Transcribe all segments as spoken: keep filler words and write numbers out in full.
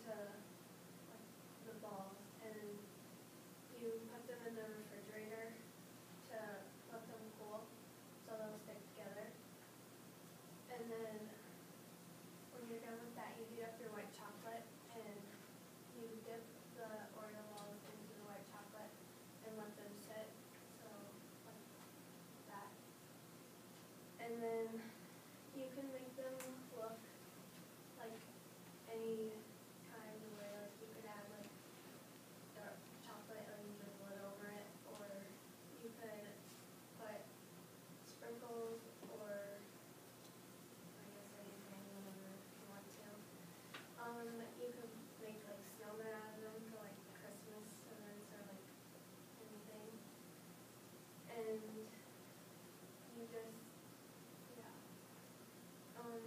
into like the balls, and you put them in the refrigerator to let them cool so they'll stick together. And then when you're done with that, you heat up your white chocolate and you dip the Oreo balls into the white chocolate and let them sit, so like that. And then you can make them look like any kind of way. Like you could add like dark chocolate and drizzle it over it, or you could put sprinkles, or I guess anything, whatever you want to. Um, you could make like snowmen out of them for like Christmas events or like anything. And you just, yeah. Um,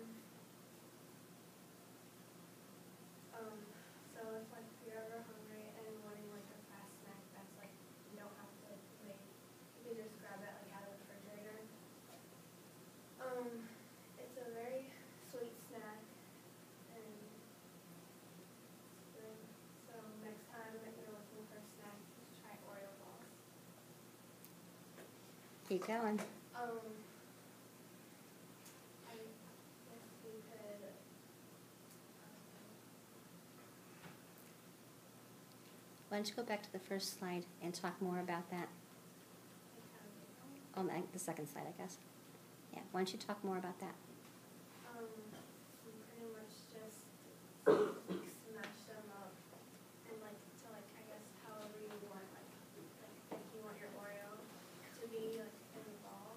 um, so if like you're ever hungry and wanting like a fast snack that's like, you don't have to like wait, you can just grab it like out of the refrigerator. Um, it's a very sweet snack, and it's good. So next time that you're looking for a snack, just try Oreo balls. Keep going. Um, I guess you could, um, Why don't you go back to the first slide and talk more about that? like how to get them. Oh, my- the second slide, I guess. Yeah, why don't you talk more about that? Um, you pretty much just like smash them up and like to like I guess however you want, like like if you want your Oreo to be like in the ball.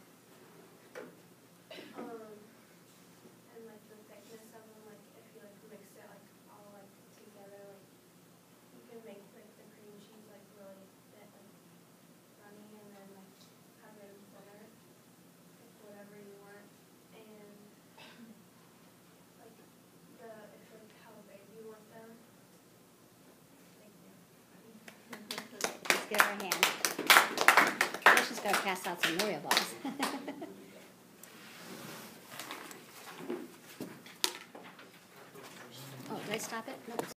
Um, and like the thickness of them, like if you like mix it like all like together, like you can make like the cream cheese like really thick, like runny, and then like have it in center, like whatever you want. And like the it's like how big you want them. Thank you. Let's give her a hand. Now she's got to pass out some Oreo balls. Oh, did I stop it? Nope.